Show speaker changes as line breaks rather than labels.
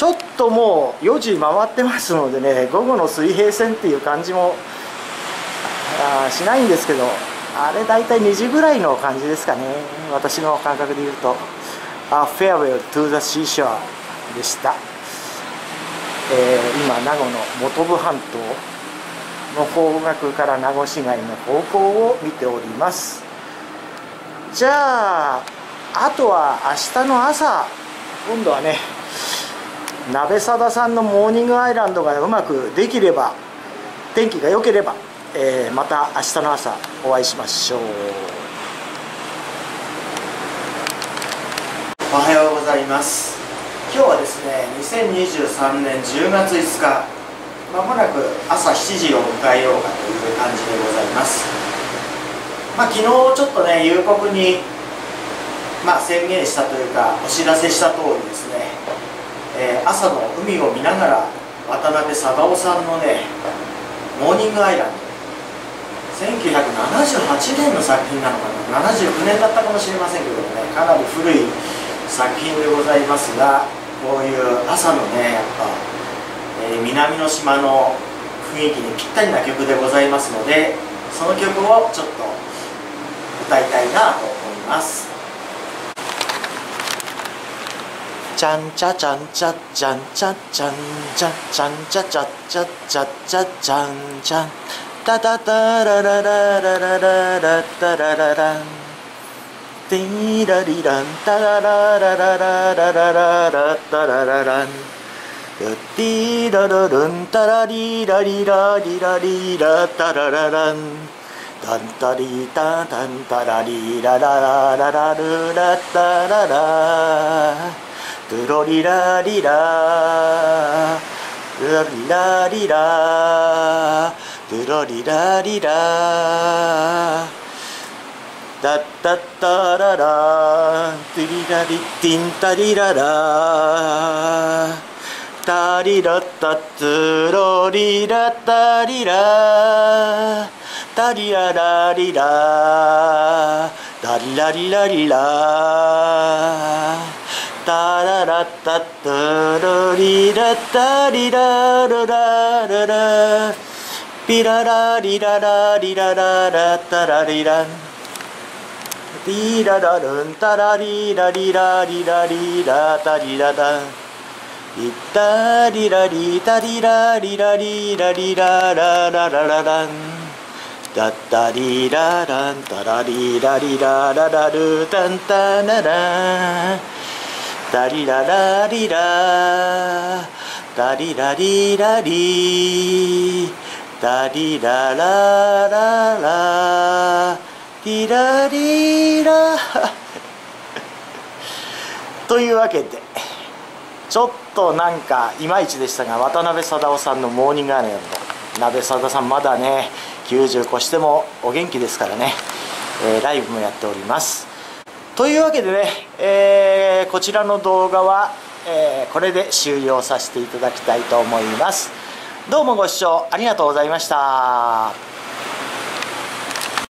ちょっともう4時回ってますのでね、午後の水平線っていう感じもしないんですけど、あれ大体2時ぐらいの感じですかね、私の感覚で言うと。Farewell to the Seashore でした。今名護の本部半島の方角から名護市街の方向を見ております。じゃああとは明日の朝、今度はね、鍋貞さんのモーニングアイランドがうまくできれば、天気が良ければ、また明日の朝お会いしましょう。おはようございます。今日はですね、2023年10月5日、まもなく朝7時を迎えようかという感じでございます。昨日ちょっとね、夕刻に、宣言したというかお知らせした通りですね、朝の海を見ながら渡辺貞夫さんのね、モーニングアイランド、1978年の作品なのかな、79年だったかもしれませんけどもね、かなり古い作品でございますが、こういう朝のね、やっぱ、南の島の雰囲気にぴったりな曲でございますので、その曲をちょっと歌いたいなと思います。ちゃんちゃちゃんちゃちゃんちゃちゃんちゃちゃんちゃちゃちゃちゃちゃちゃんちゃんタタタラララララララタララランティラリランタラララララララララタララランティララルンタラリラリラリラリラタララランタンタリタタンタラリラララララルラタララトゥロリラリラルリラリラトゥロリラリラダッタッタララティリラリティンタリララタリラッタトゥロリラタリラタリララリラタリラリラリラタララッタッタリラタリラララララピララリララリラララタラリランリララルンタラリラリラリラリラタリラダンリタリラリタリラリラリラリラララララランダッタリラランタラリラリラララルタンタナラタリララリラタリラリラリタリララララリラリラというわけで、ちょっとなんかいまいちでしたが、渡辺貞夫さんのモーニングアイランド、鍋貞さんまだね90越してもお元気ですからね、ライブもやっております。というわけでね、こちらの動画は、これで終了させていただきたいと思います。どうもご視聴ありがとうございました。